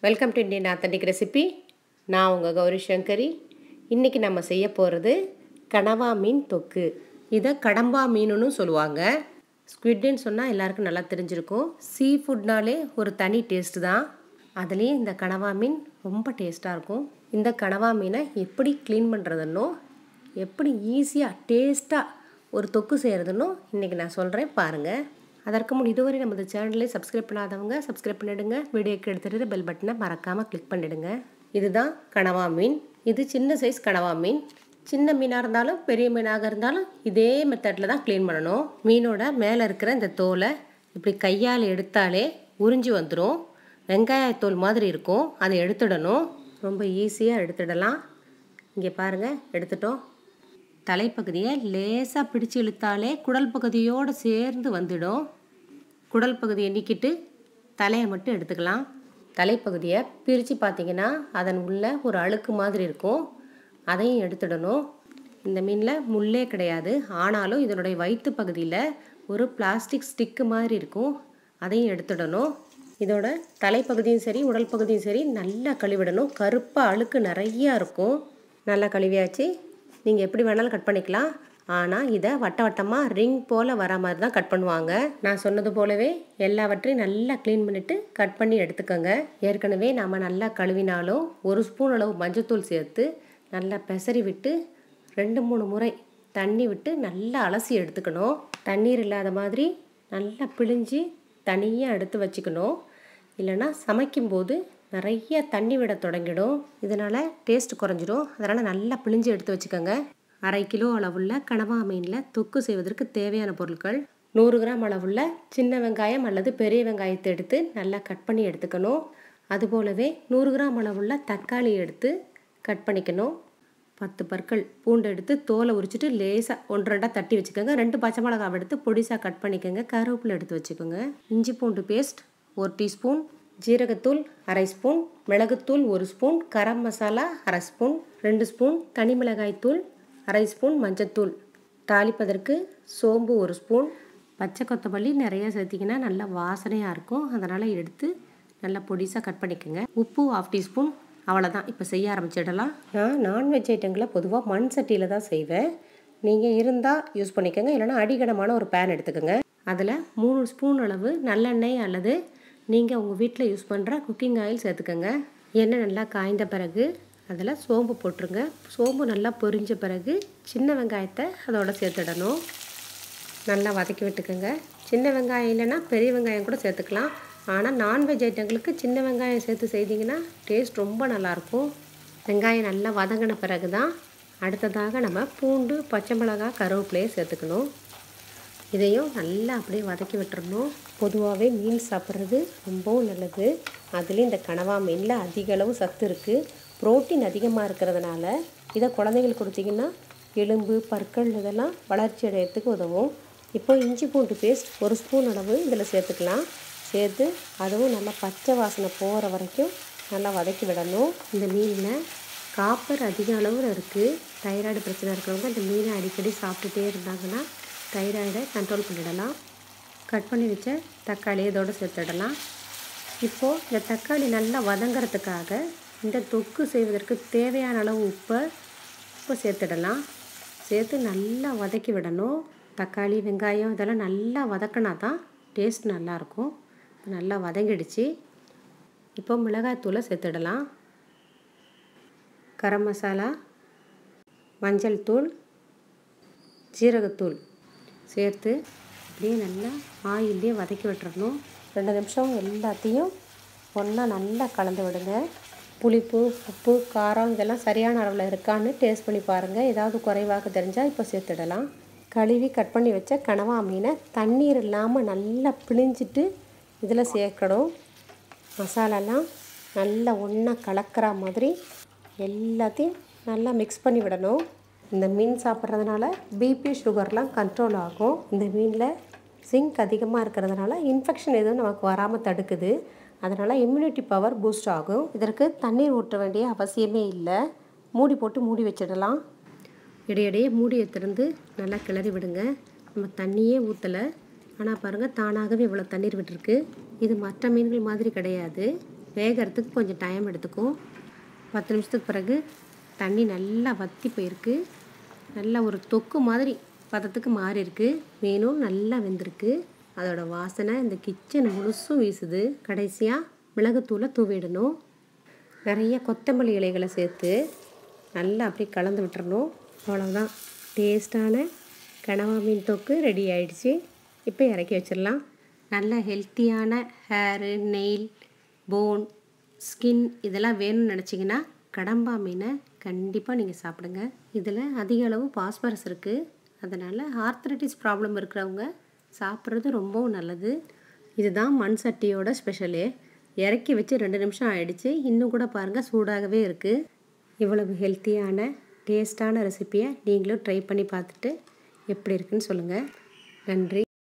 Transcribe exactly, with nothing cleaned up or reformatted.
Welcome to Indian authentic recipe. நான் உங்கள் கௌரி சங்கரி. இன்றைக்கி நம்ம செய்ய போகிறது கனவா மீன் தொக்கு. இதை கடம்பா மீனுன்னு சொல்லுவாங்க. ஸ்குவிட்னு சொன்னால் எல்லாருக்கும் நல்லா தெரிஞ்சிருக்கும். சீ ஃபுட்னாலே ஒரு தனி டேஸ்ட்டு தான். அதுலேயும் இந்த கனவா மீன் ரொம்ப டேஸ்ட்டாக இருக்கும். இந்த கனவா மீனை எப்படி க்ளீன் பண்ணுறதுன்னோ, எப்படி ஈஸியாக டேஸ்ட்டாக ஒரு தொக்கு செய்கிறதுன்னோ இன்றைக்கி நான் சொல்கிறேன், பாருங்கள். அதற்கு முன் இதுவரை நமது சேனலை சப்ஸ்கிரைப் பண்ணாதவங்க சப்ஸ்கிரைப் பண்ணிவிடுங்க. வீடியோக்கு எடுத்துகிட்டு பெல் பட்டனை மறக்காமல் கிளிக் பண்ணிவிடுங்க. இதுதான் கனவா மீன். இது சின்ன சைஸ் கனவா மீன். சின்ன மீனாக இருந்தாலும் பெரிய மீனாக இருந்தாலும் இதே மெத்தடில் தான் க்ளீன் பண்ணணும். மீனோட மேலே இருக்கிற இந்த தோலை இப்படி கையால் எடுத்தாலே உறிஞ்சி வந்துடும். வெங்காயத்தோல் மாதிரி இருக்கும், அதை எடுத்துடணும். ரொம்ப ஈஸியாக எடுத்துடலாம். இங்கே பாருங்கள், எடுத்துட்டோம். தலைப்பகுதியை லேசாக பிடிச்சு இழுத்தாலே குடல் பகுதியோடு சேர்ந்து வந்துடும். குடல் பகுதியை நீக்கிட்டு தலையை மட்டும் எடுத்துக்கலாம். தலைப்பகுதியை பிரித்து பார்த்திங்கன்னா அதன் உள்ள ஒரு அழுக்கு மாதிரி இருக்கும், அதையும் எடுத்துடணும். இந்த மீனில் முள்ளே கிடையாது, ஆனாலும் இதனுடைய வயிற்று பகுதியில் ஒரு பிளாஸ்டிக் ஸ்டிக்கு மாதிரி இருக்கும், அதையும் எடுத்துடணும். இதோட தலைப்பகுதியும் சரி உடல் பகுதியும் சரி நல்லா கழுவிடணும். கருப்பாக அழுக்கு நிறையா இருக்கும். நல்லா கழுவியாச்சு. நீங்கள் எப்படி வேணாலும் கட் பண்ணிக்கலாம். ஆனால் இதை வட்ட வட்டமாக ரிங் போல் வர மாதிரி தான் கட் பண்ணுவாங்க. நான் சொன்னது போலவே எல்லாவற்றையும் நல்லா க்ளீன் பண்ணிவிட்டு கட் பண்ணி எடுத்துக்கோங்க. ஏற்கனவே நாம் நல்லா கழுவினாலும் ஒரு ஸ்பூன் அளவு மஞ்சத்தூள் சேர்த்து நல்லா பெசரி விட்டு ரெண்டு மூணு முறை தண்ணி விட்டு நல்லா அலசி எடுத்துக்கணும். தண்ணீர் இல்லாத மாதிரி நல்லா பிழிஞ்சு தனியாக எடுத்து வச்சுக்கணும். இல்லைன்னா சமைக்கும்போது நிறைய தண்ணி விட தொடங்கிடும். இதனால் டேஸ்ட் குறைஞ்சிடும். அதனால் நல்லா பிழிஞ்சு எடுத்து வச்சுக்கோங்க. அரை கிலோ அளவுள்ள கனவா மீனில் தொக்கு செய்வதற்கு தேவையான பொருட்கள்: நூறு கிராம் அளவுள்ள சின்ன வெங்காயம் அல்லது பெரிய வெங்காயத்தை எடுத்து நல்லா கட் பண்ணி எடுத்துக்கணும். அதுபோலவே நூறு கிராம் அளவுள்ள தக்காளி எடுத்து கட் பண்ணிக்கணும். பத்து பற்கள் பூண்டு எடுத்து தோலை உரிச்சிட்டு லேசாக ஒன்று ரெண்டாக தட்டி வச்சுக்கோங்க. ரெண்டு பச்சை மிளகாவை எடுத்து பொடிசாக கட் பண்ணிக்கோங்க. கருவேப்பிலை எடுத்து வச்சுக்கோங்க. இஞ்சி பூண்டு பேஸ்ட் ஒரு டீஸ்பூன், ஜீரகத்தூள் அரை ஸ்பூன், மிளகுத்தூள் ஒரு ஸ்பூன், கரம் மசாலா அரை ஸ்பூன், ரெண்டு ஸ்பூன் தனி மிளகாய் தூள், அரை ஸ்பூன் மஞ்சத்தூள். தாளிப்பதற்கு சோம்பு ஒரு ஸ்பூன். பச்சை கொத்தமல்லி நிறையா சேர்த்திங்கன்னா நல்லா வாசனையாக இருக்கும், அதனால் எடுத்து நல்லா பொடிசாக கட் பண்ணிக்கோங்க. உப்பு ஆஃப் டீஸ்பூன். அவ்வளோதான். இப்போ செய்ய ஆரம்பிச்சிடலாம். நான் நான்வெஜ் ஐட்டங்களை பொதுவாக மண் சட்டியில் தான் செய்வேன். நீங்கள் இருந்தால் யூஸ் பண்ணிக்கோங்க, இல்லைனா அடிகனமான ஒரு பேன் எடுத்துக்கோங்க. அதில் மூணு ஸ்பூன் அளவு நல்லெண்ணெய் அல்லது நீங்கள் உங்கள் வீட்டில் யூஸ் பண்ணுற குக்கிங் ஆயில் சேர்த்துக்கோங்க. எண்ணெய் நல்லா காய்ந்த பிறகு அதில் சோம்பு போட்டுருங்க. சோம்பு நல்லா பொரிஞ்ச பிறகு சின்ன வெங்காயத்தை அதோட சேர்த்துடணும். நல்லா வதக்கி விட்டுக்கோங்க. சின்ன வெங்காயம் இல்லைன்னா பெரிய வெங்காயம் கூட சேர்த்துக்கலாம். ஆனால் நான்வெஜ் ஐட்டங்களுக்கு சின்ன வெங்காயம் சேர்த்து செய்திங்கன்னா டேஸ்ட் ரொம்ப நல்லாயிருக்கும். வெங்காயம் நல்லா வதங்கின பிறகு தான் அடுத்ததாக நம்ம பூண்டு, பச்சை மிளகாய், கருவேப்பிலையை சேர்த்துக்கணும். இதையும் நல்லா அப்படியே வதக்கி விட்டுறணும். பொதுவாகவே மீன் சாப்பிட்றது ரொம்பவும் நல்லது. அதுலேயும் இந்த கனவா மீனில் அதிக அளவு சத்து இருக்குது. புரோட்டீன் அதிகமாக இருக்கிறதுனால இதை குழந்தைங்களுக்கு கொடுத்திங்கன்னா எலும்பு, பற்கள் இதெல்லாம் வளர்ச்சி அடையிறதுக்கு உதவும். இப்போ இஞ்சி பூண்டு பேஸ்ட் ஒரு ஸ்பூன் அளவு இதில் சேர்த்துக்கலாம். சேர்த்து அதுவும் நல்லா பச்சை வாசனை போகிற வரைக்கும் நல்லா வதக்கி விடணும். இந்த மீனில் காப்பர் அதிக அளவில் இருக்குது. தைராய்டு பிரச்சனை இருக்கிறவங்க இந்த மீனை அடிக்கடி சாப்பிட்டுட்டே இருந்தாங்கன்னா தைராய்டை கண்ட்ரோல் பண்ணிடலாம். கட் பண்ணி வச்ச தக்காளி இதோடு சேர்த்துடலாம். இப்போது இந்த தக்காளி நல்லா வதங்கிறதுக்காக இந்த தொக்கு செய்வதற்கு தேவையான அளவு உப்பை உப்பை சேர்த்துடலாம். சேர்த்து நல்லா வதக்கி விடணும். தக்காளி, வெங்காயம் இதெல்லாம் நல்லா வதக்கினா தான் டேஸ்ட் நல்லாயிருக்கும். நல்லா வதங்கிடுச்சு. இப்போ மிளகாய்த்தூளை சேர்த்துடலாம். கரம் மசாலா, மஞ்சள் தூள், ஜீரகத்தூள் சேர்த்து அப்படியே நல்லா ஆயிலே வதக்கி விட்டுறணும். ரெண்டு நிமிஷம் எல்லாத்தையும் ஒன்றா நல்லா கலந்து விடுங்க. புளிப்பு, உப்பு, காரம் இதெல்லாம் சரியான அளவில் இருக்கான்னு டேஸ்ட் பண்ணி பாருங்கள். ஏதாவது குறைவாக தெரிஞ்சால் இப்போ சேர்த்துடலாம். கழுவி கட் பண்ணி வச்ச கனவா மீனை தண்ணீர் இல்லாமல் நல்லா பிழிஞ்சிட்டு இதில் சேர்க்கணும். மசாலாலாம் நல்லா ஒன்றா கலக்கிற மாதிரி எல்லாத்தையும் நல்லா மிக்ஸ் பண்ணி விடணும். இந்த மீன் சாப்பிட்றதுனால பிபி, சுகர்லாம் கண்ட்ரோல் ஆகும். இந்த மீனில் ஜிங்க் அதிகமாக இருக்கிறதுனால இன்ஃபெக்ஷன் எதுவும் நமக்கு வராமல் தடுக்குது. அதனால் இம்யூனிட்டி பவர் பூஸ்ட் ஆகும். இதற்கு தண்ணீர் ஊற்ற வேண்டிய அவசியமே இல்லை. மூடி போட்டு மூடி வச்சிடலாம். இடையிடையே மூடியை திறந்து நல்லா கிளறி விடுங்க. நம்ம தண்ணியே ஊற்றலை, ஆனால் பாருங்கள் தானாகவே இவ்வளோ தண்ணீர் விட்டுருக்கு. இது மற்ற மீன்கள் மாதிரி கிடையாது. வேகிறதுக்கு கொஞ்சம் டைம் எடுத்துக்கும். பத்து நிமிஷத்துக்கு பிறகு தண்ணி நல்லா வற்றி போயிருக்கு. நல்லா ஒரு தொக்கு மாதிரி பதத்துக்கு மாறி இருக்கு. மீனும் நல்லா வெந்திருக்கு. அதோட வாசனை இந்த கிச்சன் முழுசும் வீசுது. கடைசியாக மிளகுத்தூளை தூவிடணும். நிறைய கொத்தமல்லி இலைகளை சேர்த்து நல்லா அப்படியே கலந்து விட்டுறணும். அவ்வளோதான், டேஸ்டான கனவா மீன் தொக்கு ரெடி ஆயிடுச்சு. இப்போ இறக்கி வச்சிடலாம். நல்ல ஹெல்த்தியான ஹேரு, நெயில், போன், ஸ்கின் இதெல்லாம் வேணும்னு நினச்சிங்கன்னா கடம்பா மீனை கண்டிப்பாக நீங்கள் சாப்பிடுங்க. இதில் அதிக அளவு பாஸ்பரஸ் இருக்குது. அதனால் ஆர்த்ரைட்டிஸ் ப்ராப்ளம் இருக்கிறவங்க சாப்பிட்றது ரொம்பவும் நல்லது. இதுதான் மண் சட்டியோட ஸ்பெஷலே. இறக்கி வச்சு ரெண்டு நிமிஷம் ஆயிடுச்சு. இன்னும் கூட பாருங்கள், சூடாகவே இருக்குது. இவ்வளவு ஹெல்த்தியான டேஸ்டான ரெசிப்பியை நீங்களும் ட்ரை பண்ணி பார்த்துட்டு எப்படி இருக்குன்னு சொல்லுங்கள். நன்றி.